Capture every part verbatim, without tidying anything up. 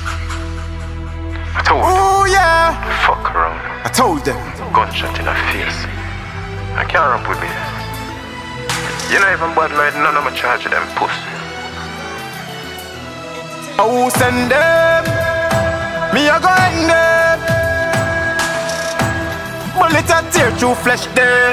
I told them. Oh yeah. Fuck around. I told them. Gunshot in the face. I can't run with me. You know even bad like none of my charge of them pussy. I will send them. Me a go hang them. Bullet a tear through flesh them.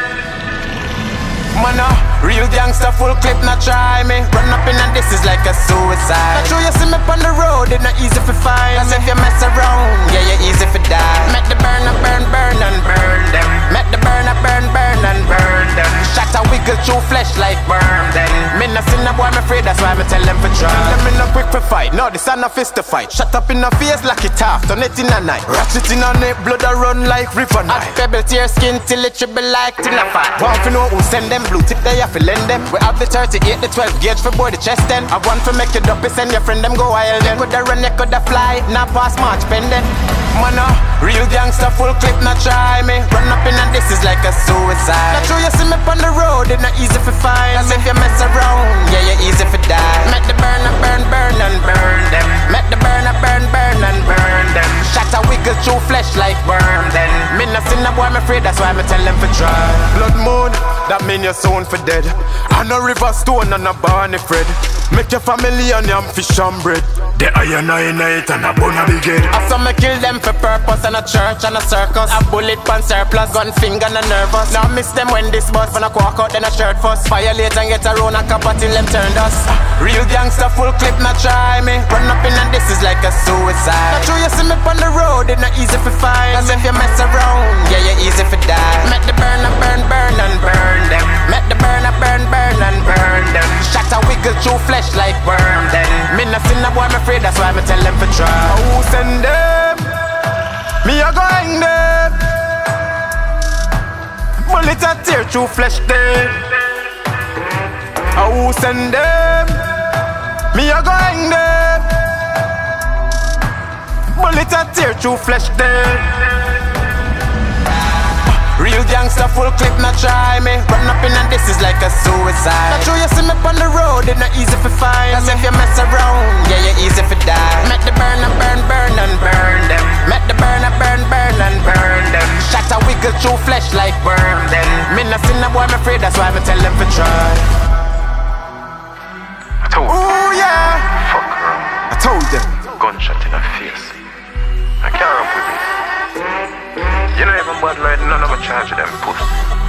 Man a real gangster, full clip, not try me. Run up in and this is like a suicide. Not true, you see me on the road, it's not easy to find. Cause if you mess around, yeah, you're easy to die. Make the burner burn, burn and burn them. Make the burner burn, burn and burn them. Shot a wiggle through flesh like worm then. Me not see no boy, I'm afraid, that's why me tell them for try. Them in a quick for fight, no, this ain't a fist to fight. Shut up in the face like it half, turn it in a night. Ratchet in a neck, blood a run like river night. Hot pebble tear skin till it tremble like tin a fat. Want to know who send them, blue tip they have to lend them. We have the thirty-eight, the twelve gauge for boy the chest then. I want to make it up, send your friend them go wild then. Coulda run, you coulda fly, not pass March pendant. Man a real gangster, full clip, not try me. Run up in and this is like a suicide. Not true, you see me on the road, it's not easy to find. Cause if you mess around, yeah, you're easy to die. Make the burner burn, burn and burn them. Make the burner burn, burn and burn them. Shot a wiggle through flesh like worm then. Me not see no boy, I'm afraid, that's why me tell them for try. Blood moon, that mean you're soon for dead. And a river stone and a Barney Fred. Make your family and yam fish and bread. The iron nine night and a bone a big head. I saw me kill them for purpose and a church and a circus. A bullet pan surplus, gun finger and a nervous. Now miss them when this bus when I walk out then a shirt fuss. Violate and get around a copper till them turn us. Real gangster, full clip, not try me. Run up in and this is like a suicide. Not true, you see me on the road, it's not easy to find. Cause if you mess around, yeah, you're easy to die. Make the burner burn, burn and burn them. Make the burner burn, burn and burn them. Shot a wiggle through flesh like worm then. Me not see no boy, I'm afraid, that's why me tell them for try. I will send them. Me a go hang them. Bullet a tear through flesh them. I will send them. Me a go hang them. Bullet a tear through flesh them. Real gangster, full clip, not try me. Run up in and this is like a suicide. Not true, you see me on the road, it's not easy to find. Cause if you mess around, yeah, you're easy to die. Make the burner burn, burn and burn them. Make the burner burn, burn and burn them. Shot a wiggle through flesh like worm then. Me not see no boy, I'm afraid, that's why me tell them for try. I told them. Oh yeah. Fuck around. I told them. Gunshot in the face. I can't run with me. You know even bad like none of my charge of them pussy.